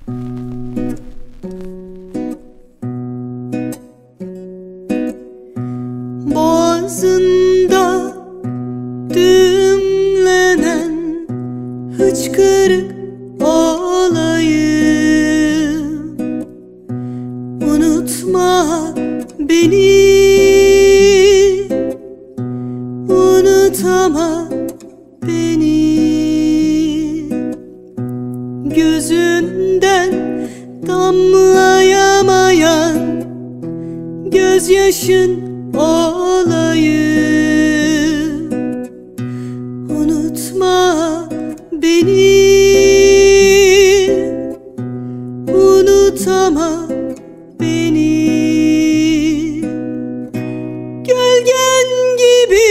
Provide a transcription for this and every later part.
Boğazında düğümlenen hıçkırık olayım. Unutma beni, unutama beni. Gözünden damlayamayan gözyaşın olayım. Unutma beni, unutama beni. Gölgen gibi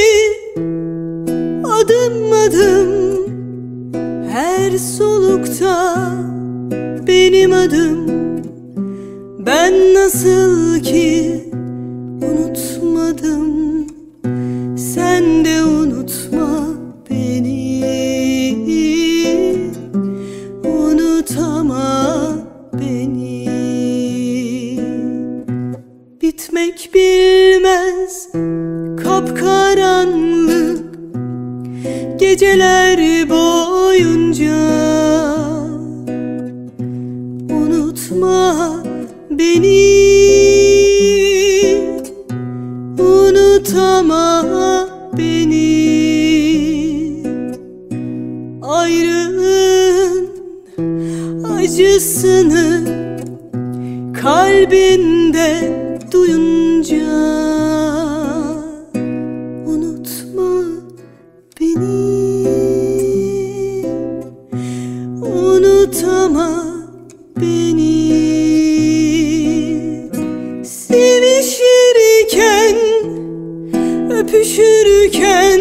adım adım her solukta benim adım. Ben nasıl ki unutmadım, sen de unutma beni. Unutama beni. Bitmek bilmez kapkaranlık geceler boyunca. Unutma beni, unutama beni. Ayrılığın acısını kalbinde duyunca. Unutma beni, unutama beni. Sevişirken, öpüşürken,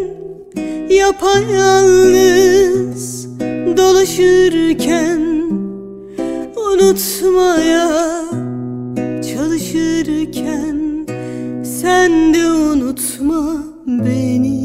yapayalnız dolaşırken, unutmaya çalışırken, sen de unutma beni.